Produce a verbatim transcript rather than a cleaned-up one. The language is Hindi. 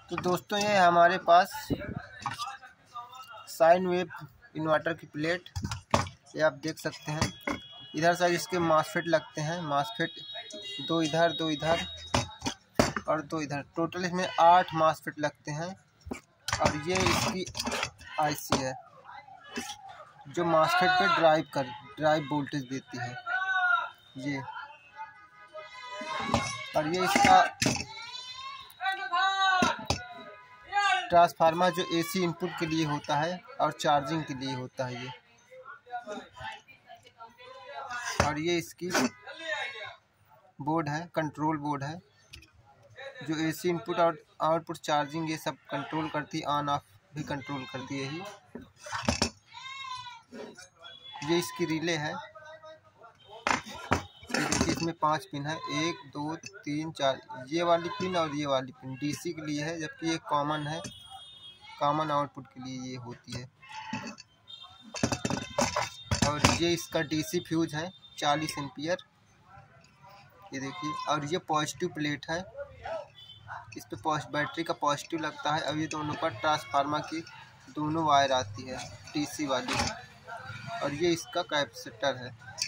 तो दोस्तों ये हमारे पास साइन वेव इन्वर्टर की प्लेट, ये आप देख सकते हैं। इधर साइड इसके मासफेट लगते हैं, मासफेट दो इधर दो इधर और दो इधर, टोटल इसमें आठ मासफेट लगते हैं। और ये इसकी आईसी है जो मासफेट पे ड्राइव कर ड्राइव वोल्टेज देती है ये। और ये इसका ट्रांसफार्मर जो एसी इनपुट के लिए होता है और चार्जिंग के लिए होता है ये। और ये इसकी बोर्ड है, कंट्रोल बोर्ड है जो एसी इनपुट और आउटपुट चार्जिंग ये सब कंट्रोल करती, ऑन ऑफ भी कंट्रोल करती है ही। ये इसकी रिले है, ये देखिए इसमें पांच पिन है, एक दो तीन चार। ये वाली पिन और ये वाली पिन डीसी के लिए है, जबकि ये कॉमन है, कॉमन आउटपुट के लिए ये होती है। और ये इसका डीसी फ्यूज है चालीस एम्पियर, ये देखिए। और ये पॉजिटिव प्लेट है, इस पे बैटरी का पॉजिटिव लगता है। और ये दोनों पर ट्रांसफार्मर की दोनों वायर आती है, डीसी वाली। और ये इसका कैपेसिटर है।